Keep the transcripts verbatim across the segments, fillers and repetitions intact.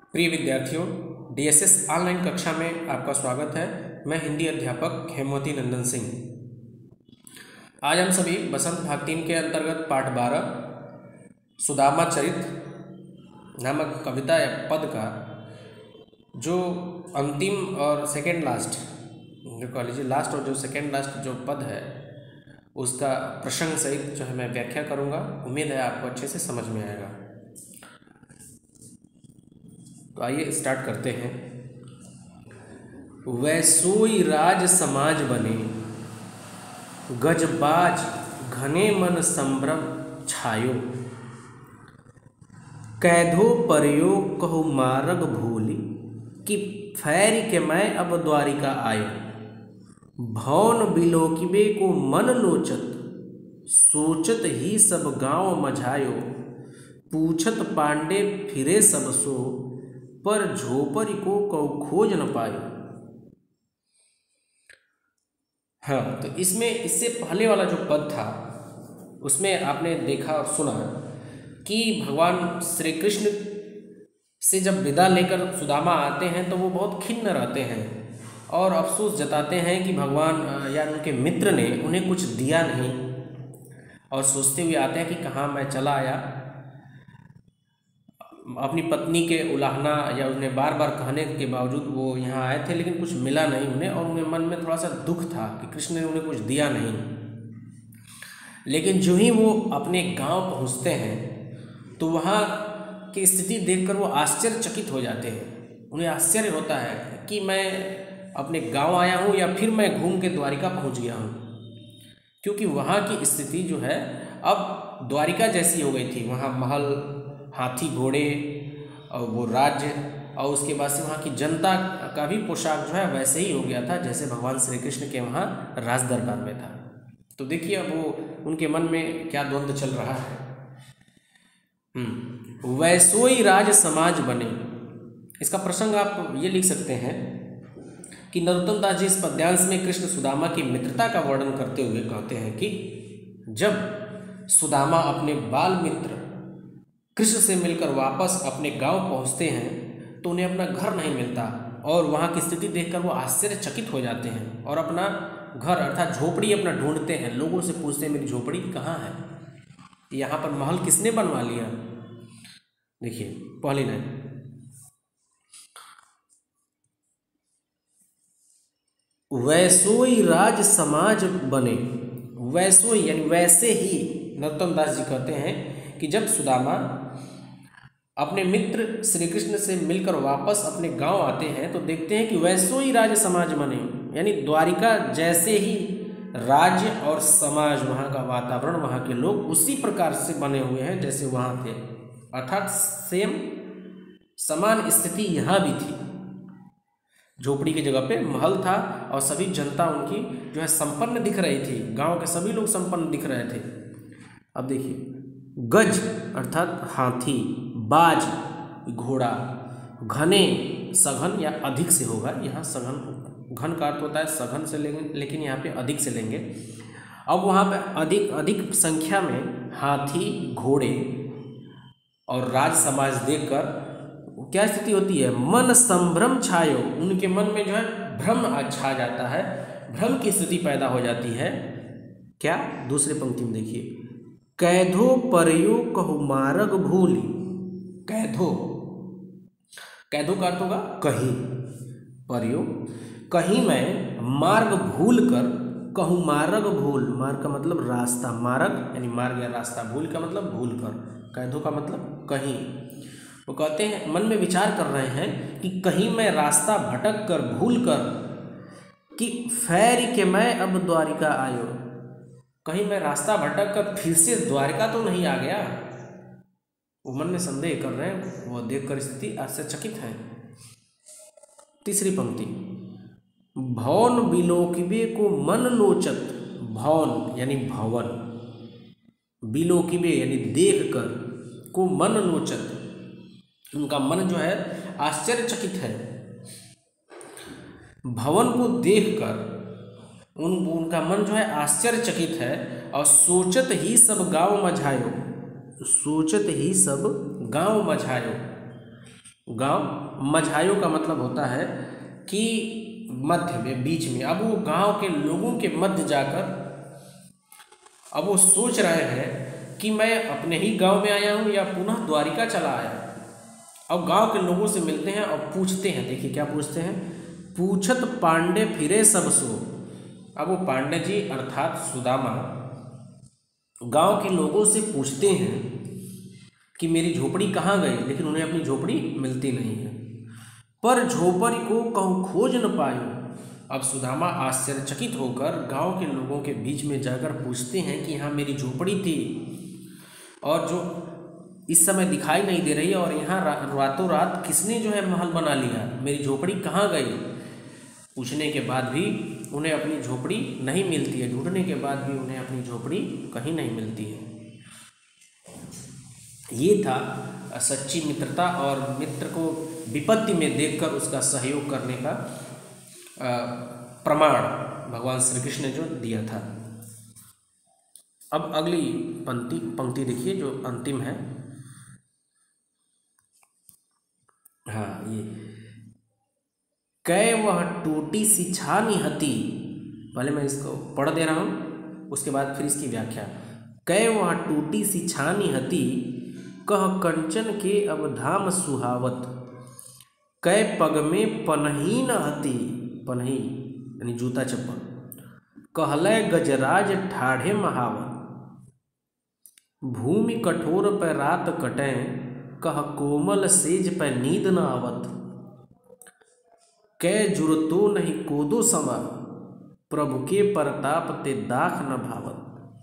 प्रिय विद्यार्थियों, DSS online कक्षा में आपका स्वागत है। मैं हिंदी अध्यापक हेमवती नंदन सिंह। आज हम सभी बसंत भाग तीन के अंतर्गत पाठ बारह सुदामा चरित नामक कविता या पद का जो अंतिम और सेकेंड लास्ट जो कह लीजिए लास्ट और जो सेकेंड लास्ट जो पद है उसका प्रसंग सहित जो है मैं व्याख्या करूँगा। उम्मीद है आपको अच्छे से समझ में आएगा। तो आइए स्टार्ट करते हैं। वैसोई राज समाज बने, गजबाज घने मन संभ्रम छायो। कैधो परयो कहु मारग भूली, कि फैरी के मैं अब द्वारिका आयो। भौन बिलोकिबे को मन लोचत, सोचत ही सब गांव मझायो। पूछत पांडे फिरे सब सो, पर झोपरी को कौ खोज न पायो। हाँ, तो इसमें इससे पहले वाला जो पद था उसमें आपने देखा और सुना कि भगवान श्री कृष्ण से जब विदा लेकर सुदामा आते हैं तो वो बहुत खिन्न रहते हैं और अफसोस जताते हैं कि भगवान या उनके मित्र ने उन्हें कुछ दिया नहीं, और सोचते हुए आते हैं कि कहाँ मैं चला आया। अपनी पत्नी के उलाहना या उन्हें बार बार कहने के बावजूद वो यहाँ आए थे, लेकिन कुछ मिला नहीं उन्हें, और उन्हें मन में थोड़ा सा दुख था कि कृष्ण ने उन्हें कुछ दिया नहीं। लेकिन जो ही वो अपने गांव पहुँचते हैं तो वहाँ की स्थिति देखकर वो आश्चर्यचकित हो जाते हैं। उन्हें आश्चर्य होता है कि मैं अपने गांव आया हूँ या फिर मैं घूम के द्वारिका पहुँच गया हूँ, क्योंकि वहाँ की स्थिति जो है अब द्वारिका जैसी हो गई थी। वहाँ महल, हाथी घोड़े और वो राज्य, और उसके बाद से वहाँ की जनता का भी पोशाक जो है वैसे ही हो गया था जैसे भगवान श्री कृष्ण के वहाँ राज दरबार में था। तो देखिए अब वो उनके मन में क्या द्वंद्व चल रहा है। हम्म वैसोई राज समाज बने, इसका प्रसंग आप ये लिख सकते हैं कि नरोत्तम दास जी इस पद्यांश में कृष्ण सुदामा की मित्रता का वर्णन करते हुए कहते हैं कि जब सुदामा अपने बाल मित्र कृष्ण से मिलकर वापस अपने गांव पहुंचते हैं तो उन्हें अपना घर नहीं मिलता, और वहां की स्थिति देखकर वो आश्चर्यचकित हो जाते हैं और अपना घर अर्थात झोपड़ी अपना ढूंढते हैं। लोगों से पूछते हैं मेरी झोपड़ी कहाँ है, यहाँ पर महल किसने बनवा लिया। देखिए पहली लाइन, वैसोई राज समाज बने। वैसोई यानी वैसे ही नरोत्तम दास जी कहते हैं कि जब सुदामा अपने मित्र श्री कृष्ण से मिलकर वापस अपने गांव आते हैं तो देखते हैं कि वैसोई राज समाज बने, यानी द्वारिका जैसे ही राज्य और समाज, वहाँ का वातावरण, वहाँ के लोग उसी प्रकार से बने हुए हैं जैसे वहाँ थे। अर्थात सेम समान स्थिति यहाँ भी थी। झोपड़ी की जगह पे महल था और सभी जनता उनकी जो है संपन्न दिख रही थी, गांव के सभी लोग संपन्न दिख रहे थे। अब देखिए, गज अर्थात हाथी, बाज घोड़ा, घने सघन या अधिक से होगा, यहाँ सघन घन का अर्थ होता है सघन से लेंगे, लेकिन यहाँ पे अधिक से लेंगे। अब वहाँ पे अधिक अधिक संख्या में हाथी, घोड़े और राज समाज देखकर क्या स्थिति होती है, मन संभ्रम छायो, उनके मन में जो है भ्रम छा जाता है, भ्रम की स्थिति पैदा हो जाती है। क्या, दूसरे पंक्ति में देखिए, कैधो परयो कहु मारग भूली। कैधो, कैधो का अर्थ होगा कहीं, परयो कहीं मैं मार्ग भूल कर, कहूँ मार्ग भूल, मार्ग का मतलब रास्ता, मार्ग यानी मार्ग या रास्ता, भूल का मतलब भूल कर, कैधो का मतलब कहीं। वो कहते हैं मन में विचार कर रहे हैं कि कहीं मैं रास्ता भटक कर भूल कर, कि फैरी के मैं अब द्वारिका आयो, कहीं मैं रास्ता भटक कर फिर से द्वारिका तो नहीं आ गया। वो मन में संदेह कर रहे हैं, वो देखकर स्थिति आश्चर्यचकित है। तीसरी पंक्ति, भौन बिलोकिबे को मन लोचत। भौन यानी भवन, बिलोकिबे यानी देख कर, को मन लोचत, उनका मन जो है आश्चर्यचकित है। भवन को देखकर उन उनका मन जो है आश्चर्यचकित है। और सोचत ही सब गांव मझायो, सोचत ही सब गांव मझायो, गांव, मझायो का मतलब होता है कि मध्य में, बीच में। अब वो गांव के लोगों के मध्य जाकर अब वो सोच रहे हैं कि मैं अपने ही गांव में आया हूँ या पुनः द्वारिका चला आया। अब गांव के लोगों से मिलते हैं और पूछते हैं, देखिए क्या पूछते हैं, पूछत पांडे फिरे सब सो। अब वो पांडे जी अर्थात सुदामा गांव के लोगों से पूछते हैं कि मेरी झोपड़ी कहाँ गई, लेकिन उन्हें अपनी झोपड़ी मिलती नहीं है। पर झोपड़ी को कहूँ खोज न पायो। अब सुदामा आश्चर्यचकित होकर गांव के लोगों के बीच में जाकर पूछते हैं कि यहाँ मेरी झोपड़ी थी और जो इस समय दिखाई नहीं दे रही है, और यहाँ रा, रातों रात किसने जो है महल बना लिया, मेरी झोपड़ी कहाँ गई। पूछने के बाद भी उन्हें अपनी झोपड़ी नहीं मिलती है, ढूंढने के बाद भी उन्हें अपनी झोपड़ी कहीं नहीं मिलती है। ये था सच्ची मित्रता और मित्र को विपत्ति में देखकर उसका सहयोग करने का प्रमाण भगवान श्री कृष्ण ने जो दिया था। अब अगली पंक्ति पंक्ति देखिए जो अंतिम है। हाँ, ये कै वह टूटी सी छानी हती। पहले मैं इसको पढ़ दे रहा हूँ, उसके बाद फिर इसकी व्याख्या। कै वह टूटी सी छानी हती, कह कंचन के अब धाम सुहावत। कै पग में पनही न हती, पनही यानी जूता चप्पल। कहलय गजराज ठाढ़े महावत, भूमि कठोर पर रात कटें, कह कोमल सेज पर नींद न आवत। कै जुरतो नहीं कोदो समा, प्रभु के परताप ते दाख न भावत।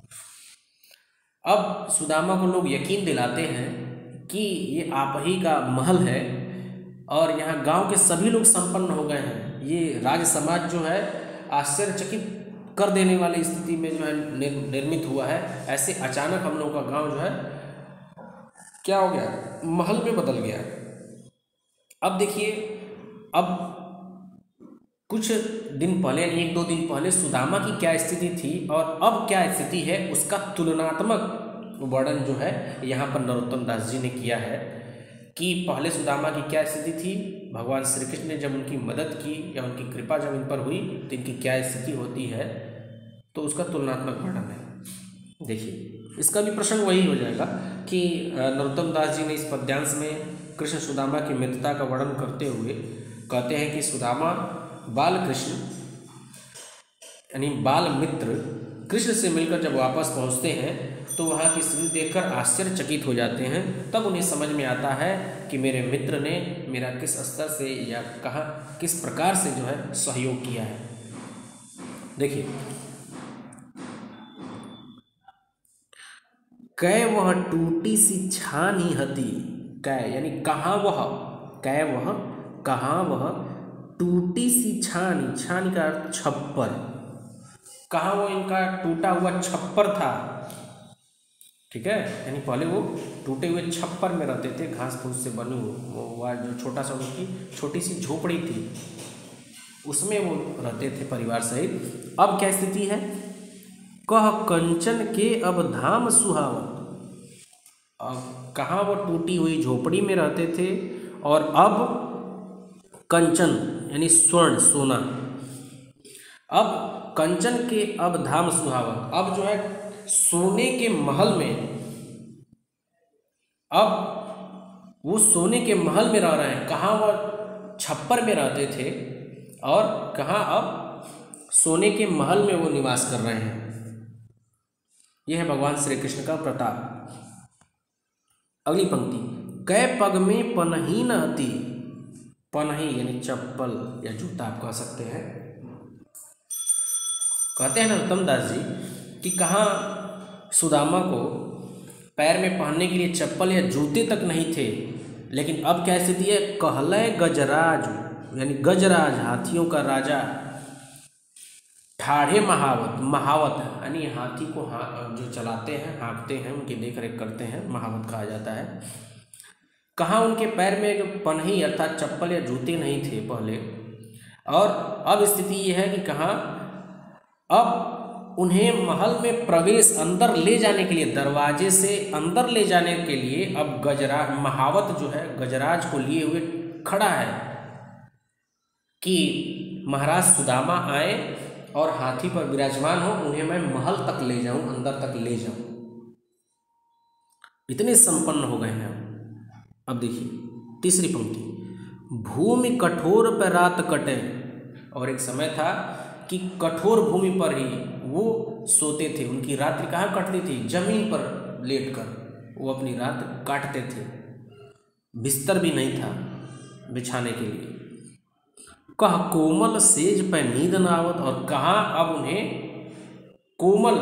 अब सुदामा को लोग यकीन दिलाते हैं कि ये आप ही का महल है और यहाँ गांव के सभी लोग संपन्न हो गए हैं। ये राज समाज जो है आश्चर्यचकित कर देने वाली स्थिति में जो है निर्मित हुआ है। ऐसे अचानक हम लोगों का गांव जो है क्या हो गया, महल में बदल गया। अब देखिए, अब कुछ दिन पहले, एक दो दिन पहले सुदामा की क्या स्थिति थी और अब क्या स्थिति है, उसका तुलनात्मक वर्णन जो है यहाँ पर नरोत्तम दास जी ने किया है कि पहले सुदामा की क्या स्थिति थी, भगवान श्री कृष्ण ने जब उनकी मदद की या उनकी कृपा जब इन पर हुई तो इनकी क्या स्थिति होती है, तो उसका तुलनात्मक वर्णन है। देखिए, इसका भी प्रसंग वही हो जाएगा कि नरोत्तम दास जी ने इस पद्यांश में कृष्ण सुदामा की मित्रता का वर्णन करते हुए कहते हैं कि सुदामा बाल कृष्ण यानी बाल मित्र कृष्ण से मिलकर जब वापस पहुंचते हैं तो वहाँ की स्थिति देखकर आश्चर्यचकित हो जाते हैं। तब उन्हें समझ में आता है कि मेरे मित्र ने मेरा किस स्तर से या कहाँ किस प्रकार से जो है सहयोग किया है। देखिए, कै वह टूटी सी छानी हती, कै यानी कहाँ वह, कै वह कहाँ वह टूटी सी छानी, छानी का अर्थ छप्पर, कहाँ वो इनका टूटा हुआ छप्पर था। ठीक है, यानी पहले वो टूटे हुए छप्पर में रहते थे, घास फूस से बनी हुआ जो छोटा सा उनकी छोटी सी झोपड़ी थी, उसमें वो रहते थे परिवार सहित। अब क्या स्थिति है, कह कंचन के अब धाम सुहावत। अब कहाँ वो टूटी हुई झोपड़ी में रहते थे और अब कंचन यानी स्वर्ण, सोना। अब कंचन के अब धाम सुहावत, अब जो है सोने के महल में, अब वो सोने के महल में रह रहे हैं। कहाँ वो छप्पर में रहते थे और कहाँ अब सोने के महल में वो निवास कर रहे हैं। यह है भगवान श्री कृष्ण का प्रताप। अगली पंक्ति, कै पग में पनही न हती, पनही यानी चप्पल या जूता आप कह सकते हैं। कहते हैं नरोत्तम दास जी कि कहाँ सुदामा को पैर में पहनने के लिए चप्पल या जूते तक नहीं थे, लेकिन अब क्या स्थिति है, कहलय गजराज यानी गजराज हाथियों का राजा, ठाढ़े महावत, महावत यानी हाथी को हा, जो चलाते हैं, हाँकते हैं, उनकी देख रेख करते हैं, महावत कहा जाता है। कहाँ उनके पैर में जो पनही अर्थात चप्पल या जूते नहीं थे पहले, और अब स्थिति यह है कि कहाँ अब उन्हें महल में प्रवेश अंदर ले जाने के लिए, दरवाजे से अंदर ले जाने के लिए अब गजराज महावत जो है गजराज को लिए हुए खड़ा है कि महाराज सुदामा आए और हाथी पर विराजमान हो, उन्हें मैं महल तक ले जाऊं, अंदर तक ले जाऊं। इतने संपन्न हो गए हैं। अब देखिए तीसरी पंक्ति, भूमि कठोर पर रात कटे। और एक समय था कि कठोर भूमि पर ही वो सोते थे, उनकी रात्रि कहाँ कटती थी? जमीन पर लेटकर वो अपनी रात काटते थे। बिस्तर भी नहीं था बिछाने के लिए। कह कोमल सेज पे नींद न आवत, और कहाँ अब उन्हें कोमल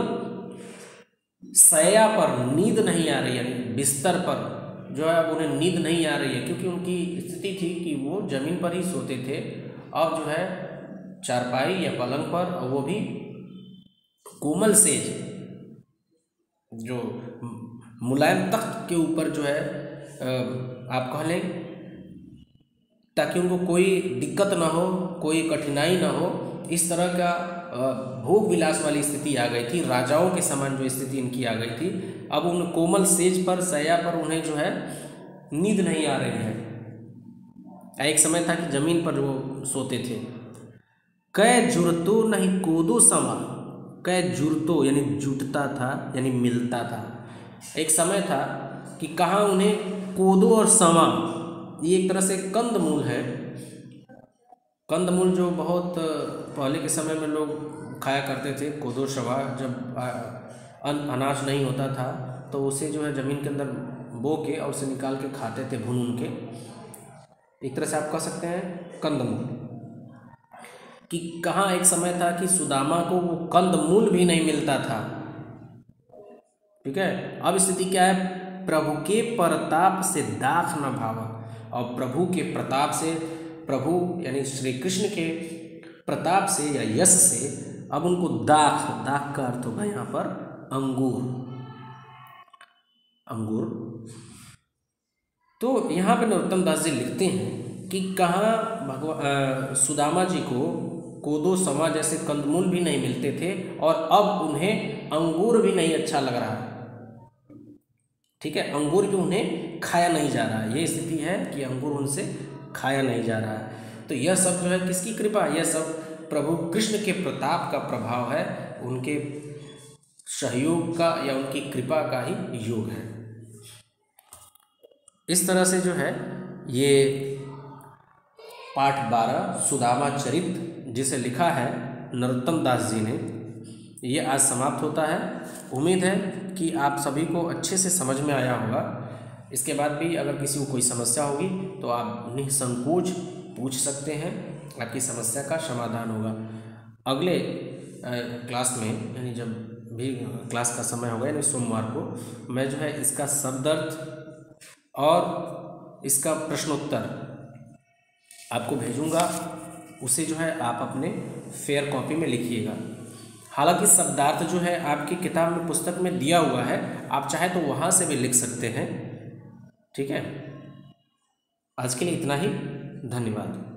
शैया पर नींद नहीं आ रही, यानी बिस्तर पर जो है अब उन्हें नींद नहीं आ रही है, क्योंकि उनकी स्थिति थी कि वो जमीन पर ही सोते थे। अब जो है चारपाई या पलंग पर, और वो भी कोमल सेज, जो मुलायम तख्त के ऊपर जो है आप कह लें, ताकि उनको कोई दिक्कत ना हो, कोई कठिनाई ना हो। इस तरह का भोग विलास वाली स्थिति आ गई थी, राजाओं के समान जो स्थिति इनकी आ गई थी। अब उन कोमल सेज पर, शैया पर उन्हें जो है नींद नहीं आ रही है। एक समय था कि जमीन पर वो सोते थे। कै जुरतो नहीं कोदो समा, कै जुरतो यानी जुटता था, यानी मिलता था। एक समय था कि कहाँ उन्हें कोदो और समा, ये एक तरह से कंदमूल है। कंदमूल जो बहुत पहले के समय में लोग खाया करते थे। कोदो शवा, जब अनाज नहीं होता था तो उसे जो है ज़मीन के अंदर बो के और उसे निकाल के खाते थे भून भून के। एक तरह से आप कह सकते हैं कंदमूल। कि कहाँ एक समय था कि सुदामा को वो कंदमूल भी नहीं मिलता था। ठीक है, अब स्थिति क्या है? प्रभु के प्रताप से दाख न भावा, और प्रभु के प्रताप से, प्रभु यानी श्री कृष्ण के प्रताप से या यश से अब उनको दाख, दाख का अर्थ होगा यहाँ पर अंगूर, अंगूर। तो यहाँ पे नरोत्तम दास जी लिखते हैं कि कहाँ भगवान सुदामा जी को कोदो समा जैसे कंदमूल भी नहीं मिलते थे, और अब उन्हें अंगूर भी नहीं अच्छा लग रहा। ठीक है, अंगूर भी उन्हें खाया नहीं जा रहा। ये स्थिति है कि अंगूर उनसे खाया नहीं जा रहा है। तो यह सब जो है किसकी कृपा? यह सब प्रभु कृष्ण के प्रताप का प्रभाव है, उनके सहयोग का या उनकी कृपा का ही योग है। इस तरह से जो है ये पाठ बारह सुदामा चरित, जिसे लिखा है नरोत्तम दास जी ने, ये आज समाप्त होता है। उम्मीद है कि आप सभी को अच्छे से समझ में आया होगा। इसके बाद भी अगर किसी को कोई समस्या होगी तो आप निसंकोच पूछ सकते हैं, आपकी समस्या का समाधान होगा। अगले क्लास में, यानी जब भी क्लास का समय होगा, यानी सोमवार को, मैं जो है इसका शब्दार्थ और इसका प्रश्नोत्तर आपको भेजूंगा। उसे जो है आप अपने फेयर कॉपी में लिखिएगा। हालांकि शब्दार्थ जो है आपकी किताब में, पुस्तक में दिया हुआ है, आप चाहे तो वहाँ से भी लिख सकते हैं। ठीक है, आज के लिए इतना ही। धन्यवाद।